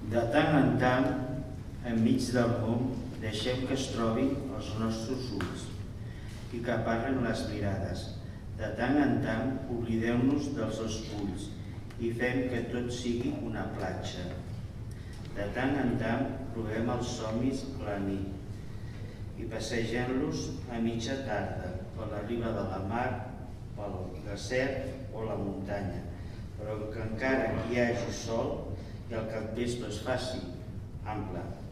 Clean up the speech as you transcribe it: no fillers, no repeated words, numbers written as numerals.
De tant en tant, enmig del món, deixem que es trobin els nostres ulls i que parlen les mirades. De tant en tant, oblideu-nos dels esculls i fem que tot sigui una platja. De tant en tant, provem els somnis a la nit i passegem-los a mitja tarda per la riba de la mar, pel desert o la muntanya, però que encara que hi hagi sol i el capvespre es faci ample,